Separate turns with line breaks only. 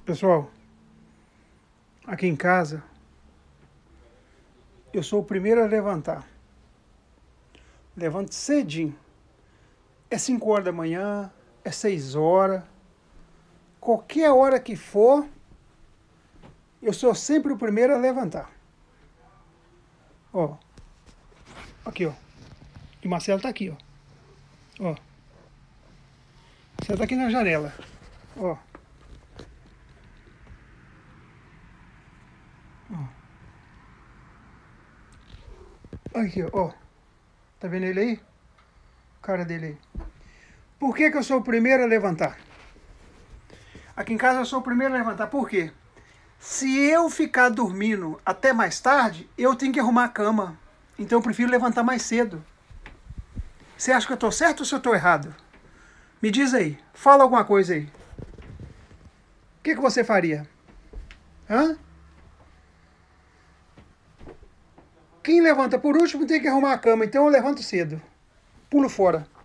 Pessoal, aqui em casa, eu sou o primeiro a levantar. Levanto cedinho. É 5 horas da manhã, é 6 horas. Qualquer hora que for, eu sou sempre o primeiro a levantar. Ó, aqui ó. E o Marcelo tá aqui, ó. Ó. Você tá aqui na janela. Ó. Aqui, ó. Tá vendo ele aí? O cara dele aí. Por que eu sou o primeiro a levantar? Aqui em casa eu sou o primeiro a levantar. Por quê? Se eu ficar dormindo até mais tarde, eu tenho que arrumar a cama. Então eu prefiro levantar mais cedo. Você acha que eu estou certo ou se eu estou errado? Me diz aí. Fala alguma coisa aí. O que você faria? Hã? Quem levanta por último tem que arrumar a cama. Então eu levanto cedo. Pulo fora.